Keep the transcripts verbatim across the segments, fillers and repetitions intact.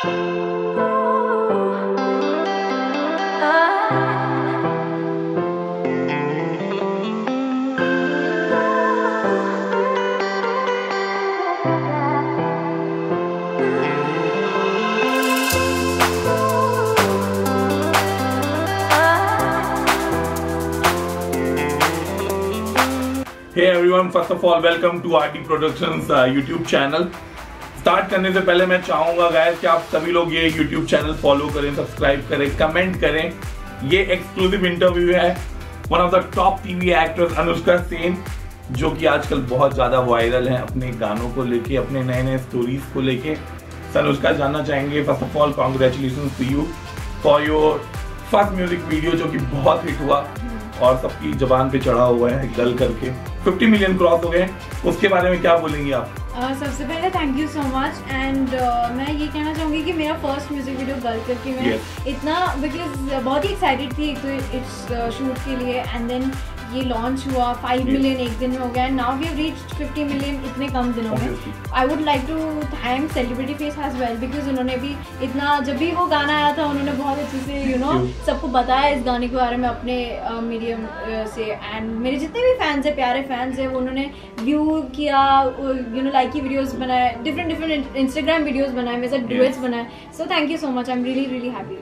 Hey everyone, first of all welcome to R T Productions uh, YouTube channel. Start करने से पहले मैं चाहूँगा गाइस कि आप सभी लोग ये YouTube चैनल फॉलो करें, सब्सक्राइब करें, कमेंट करें। ये एक्सक्लूसिव इंटरव्यू है one of the top TV actress Anushka Sen, जो कि आजकल बहुत ज़्यादा वायरल है अपने गानों को लेके, अपने नए नए स्टोरीज को लेके। अनुष्का जानना चाहेंगे first of all congratulations to you for your first music video जो कि बहुत हिट हुआ और सबकी जबान पे चढ़ा हुआ है गल करके। पचास मिलियन क्रॉस हो गए, उसके बारे में क्या बोलेंगी आप? uh, सबसे पहले thank you so much and मैं ये कहना चाहूँगी कि मेरा फर्स्ट म्यूजिक वीडियो गल करके मैं yes. इतना बिकॉज बहुत ही एक्साइटेड थी एक तो इट्स शूट के लिए, एंड देन ये लॉन्च हुआ फाइव मिलियन एक दिन में हो गया, and now we have reached fifty million इतने कम दिनों में। I would like to thank Celebrity Face as well, because उन्होंने भी इतना, जब भी वो गाना आया था उन्होंने बहुत अच्छे से यू नो सबको बताया इस गाने के बारे में अपने मीडियम uh, से, एंड मेरे जितने भी फैंस है, प्यारे फैंस है, वो उन्होंने व्यू किया, यू नो लाइक की वीडियोस बनाए, डिफरेंट डिफरेंट इंस्टाग्राम वीडियोस बनाए, मेरे साथ डुएट्स बनाए। So thank you so much, I am really really happy.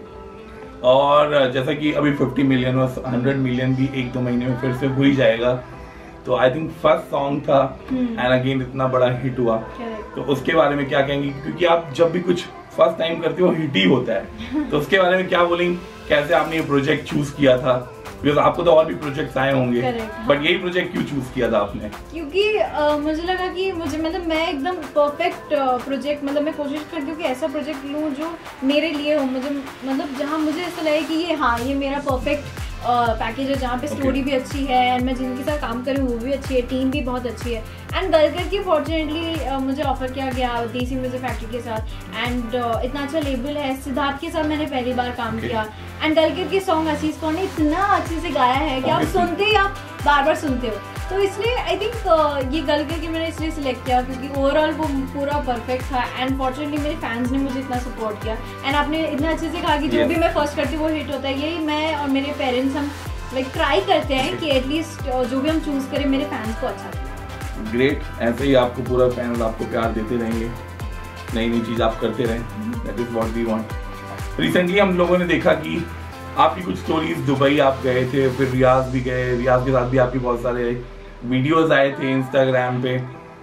और जैसा कि अभी पचास मिलियन और सौ मिलियन भी एक दो महीने में फिर से हो ही जाएगा, तो आई थिंक फर्स्ट सॉन्ग था एंड अगेन इतना बड़ा हिट हुआ, तो उसके बारे में क्या कहेंगी? क्योंकि आप जब भी कुछ फर्स्ट टाइम करते हो हिट ही होता है, तो उसके बारे में क्या बोलेंगे? कैसे आपने ये प्रोजेक्ट चूज किया था? बिकॉज आपको तो और भी प्रोजेक्ट्स आए होंगे, बट यही प्रोजेक्ट क्यों चूज किया था आपने? क्योंकि uh, मुझे लगा कि मुझे मतलब मैं एकदम परफेक्ट प्रोजेक्ट, मतलब मैं कोशिश करती हूँ कि ऐसा प्रोजेक्ट लूँ जो मेरे लिए हो, मुझे मतलब जहाँ मुझे ऐसा लगे कि ये हाँ ये मेरा परफेक्ट पैकेज है, जहाँ पे स्टोरी okay. भी अच्छी है एंड मैं जिनके साथ काम करूँ वो भी अच्छी है, टीम भी बहुत अच्छी है। एंड गल करके फॉर्चुनेटली uh, मुझे ऑफर किया गया देसी म्यूजिक फैक्ट्री के साथ, एंड uh, इतना अच्छा लेबल है, सिद्धार्थ के साथ मैंने पहली बार काम okay. किया, एंड गल करके सॉन्ग असीस कौर ने इतना अच्छे से गाया है कि आप सुनते ही आप बार बार सुनते हो, तो इसलिए आई थिंक uh, ये गल करके मैंने इसलिए सिलेक्ट किया क्योंकि ओवरऑल वो पूरा परफेक्ट था, एंड फॉर्चुनेटली मेरे फैंस ने मुझे इतना सपोर्ट किया, एंड आपने इतना अच्छे से कहा कि जो yes. भी मैं फर्स्ट करती हूँ वो हिट होता है। यही मैं और मेरे पेरेंट्स हम लाइक like, ट्राई करते हैं कि एटलीस्ट जो भी हम चूज करें मेरे फैंस को अच्छा लगे। ग्रेट, ऐसे ही आपको पूरा फैंस आपको प्यार देते रहेंगे, नई नई चीज आप करते रहें, that is what we want. Recently हम लोगों ने देखा कि आपकी कुछ स्टोरीज, दुबई आप गए थे, फिर रियाज भी गए, रियाज के साथ भी आपके बहुत सारे वीडियोस आए थे इंस्टाग्राम पे,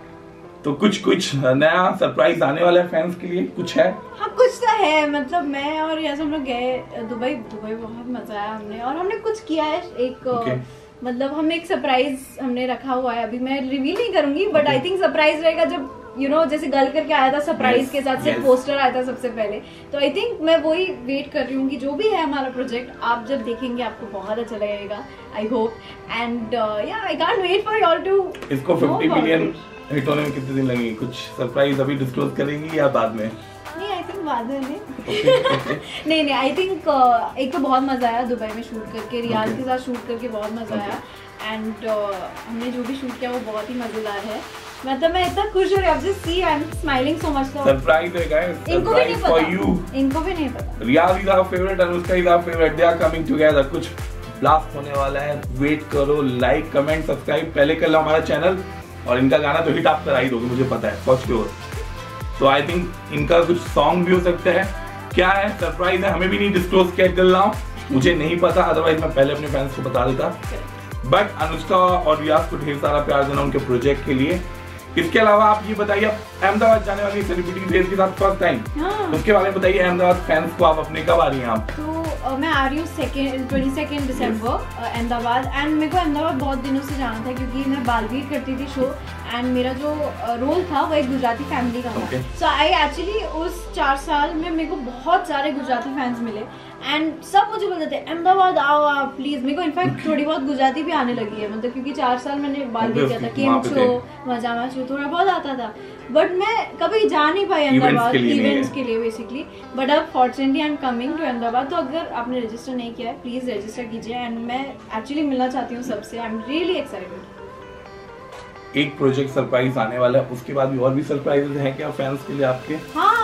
तो कुछ कुछ नया सरप्राइज आने वाला है फैंस के लिए? कुछ है? हाँ कुछ तो है, मतलब मैं और रियाज हम लोग गए दुबई, दुबई बहुत मजा आया हमने, और हमने कुछ किया है एक okay. मतलब हम एक सरप्राइज हमने रखा हुआ है, अभी मैं रिवील नहीं करूंगी, बट आई थिंक सरप्राइज रहेगा जब यू you नो know, जैसे गल करके आया था सरप्राइज yes, के साथ से yes. पोस्टर आया था सबसे पहले, तो आई थिंक मैं वही वेट कर रही हूँ कि जो भी है हमारा प्रोजेक्ट आप जब देखेंगे आपको बहुत अच्छा लगेगा, आई होप, एंड या I can't wait for you all to. इसको पचास मिलियन हिट होने में कितने दिन लगेंगे? कुछ सरप्राइज अभी डिस्क्लोज करेंगी या बाद में? नहीं आई थिंक बाद में नहीं नहीं आई थिंक uh, एक तो बहुत मजा आया दुबई में शूट करके, रियाज okay. के साथ शूट करके बहुत मजा okay. आया, एंड uh, हमने जो भी शूट किया वो बहुत ही मजेदार है, मतलब मैं इतना खुश हो रही हूँ, just see I am smiling so much. Surprise है गाइस, इनको भी नहीं पता, फॉर यू, इनको भी नहीं पता। Riyaz is our favourite, Anushka is our favourite, they are coming together, कुछ ब्लास्ट होने वाला है, वेट करो, लाइक कमेंट सब्सक्राइब पहले कर लो हमारा चैनल, और इनका गाना तो हिट आप करा ही दोगे मुझे पता है फॉर श्योर। तो आई थिंक इनका कुछ सॉन्ग भी हो सकते हैं, क्या है सरप्राइज है, हमें भी नहीं डिस्क्लोज किया टिल नाउ, मुझे नहीं पता, अदरवाइज मैं पहले अपने फैंस को बता देता, बट अनुष्का और रियाज को ढेर सारा प्यार देना उनके प्रोजेक्ट के लिए। इसके अलावा आप ये बताइए, अहमदाबाद जाने वाली सेलिब्रिटी रेस के साथ फर्स्ट टाइम, उसके बारे में बताइए, अहमदाबाद फैंस को आप अपने कब आ रही हैं आप? तो uh, मैं आ रही हूँ second twenty second December Ahmedabad, and मेरे को अहमदाबाद बहुत दिनों से जाना था क्योंकि मैं बालवीर करती थी शो, एंड मेरा जो रोल uh, था वो एक गुजराती फैमिली का था, सो आई एक्चुअली उस चार साल में मेरे को बहुत सारे गुजराती फैंस मिले, एंड सब मुझे बोलते थे अहमदाबाद आओ आप प्लीज। मेरे को इनफैक्ट थोड़ी बहुत गुजराती भी आने लगी है, मतलब क्योंकि चार साल मैंने बालवीर किया था, केम छो मजामा छो थोड़ा बहुत आता था, बट मैं कभी जा नहीं पाई अहमदाबाद इवेंट्स के लिए बेसिकली, बट अब fortunately I am coming to Ahmedabad, तो अगर आपने रजिस्टर नहीं किया है प्लीज रजिस्टर कीजिए, एंड मैं एक्चुअली मिलना चाहती हूँ सबसे, आई एम रियली एक्साइटेड। एक प्रोजेक्ट सरप्राइज आने वाला है, उसके बाद भी और भी सरप्राइजेस हैं क्या फैंस के लिए आपके? हाँ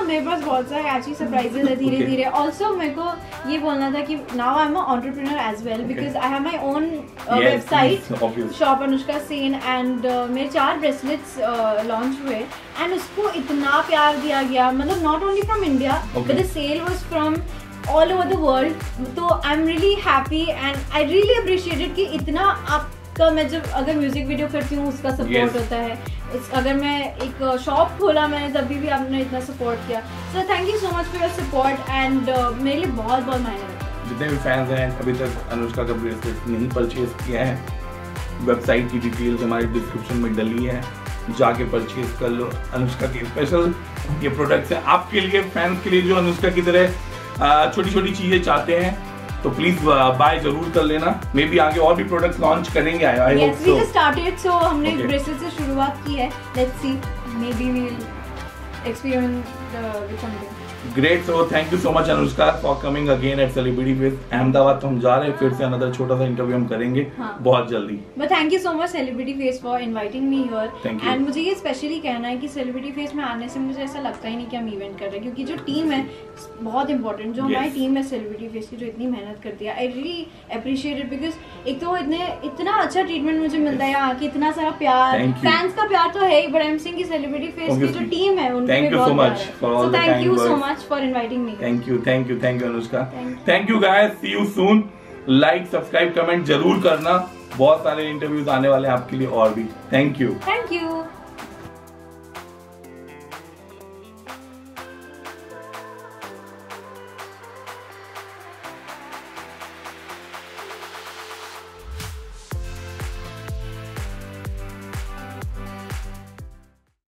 मेरे पास बहुत सारे अच्छी सरप्राइजेस है धीरे धीरे। ऑल्सो मेरे को ये बोलना था कि now I am a entrepreneur as well because I have my own website shop Anushka Sen and मेरे चार ब्रेसलेट्स लॉन्च हुए एंड उसको इतना प्यार दिया गया, मतलब not only from India but the sale was from all over the world. तो I am really happy and I really appreciated कि इतना आपका, मैं जब अगर म्यूजिक वीडियो करती हूँ उसका सपोर्ट yes. होता है, उस अगर मैं एक शॉप खोला मैंने तभी भी आपने इतना सपोर्ट किया। So thank you so much for your support and मेरे लिए बहुत बहुत मायने रखता है। जितने भी फैंस हैं अभी तक अनुष्का का ब्रेसलेट नहीं परचेज किया है, वेबसाइट की डिटेल्स हमारे डिस्क्रिप्शन में डली है, जाके परचेज कर लो। अनुष्का के स्पेशल ये प्रोडक्ट्स हैं आपके लिए, फैंस के लिए जो अनुष्का की तरह छोटी छोटी चीजें चाहते हैं, तो प्लीज बाय जरूर कर लेना। मे बी आगे और भी प्रोडक्ट्स लॉन्च करेंगे। I hope so. We just started, so हमने ब्रेसलेट से शुरुआत की है। Let's see, maybe we will experiment with something great. So thank you so much Anushka for coming again at Celebrity Face Ahmedabad. तो हम जा रहे हैं फिर से, अनदर छोटा सा इंटरव्यू हम करेंगे हाँ. बहुत जल्दी। But thank you so much Celebrity Face for inviting me here and मुझे ये स्पेशली कहना है कि सेलिब्रिटी फेस में आने से मुझे ऐसा लगता ही नहीं कि हम इवेंट कर रहे हैं, क्योंकि जो टीम है बहुत इंपॉर्टेंट, जो हमारी टीम है सेलिब्रिटी फेस की जो इतनी मेहनत करती है, I really appreciate it because एक तो इतने इतना अच्छा ट्रीटमेंट मुझे मिलता है यहाँ की, इतना सारा प्यार, फैंस का प्यार तो है ही, बट आई एम सेइंग कि सेलिब्रिटी फेस की जो टीम है उनके thank you so much for all the thank you so much for inviting me. Thank you thank you thank you Anushka. Thank you guys, see you soon. Like subscribe comment जरूर करना, बहुत सारे interviews आने वाले हैं आपके लिए और भी। Thank you thank you.